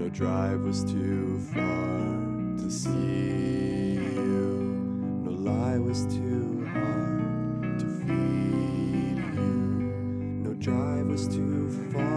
No drive was too far to see you. No lie was too hard to feed you. No drive was too far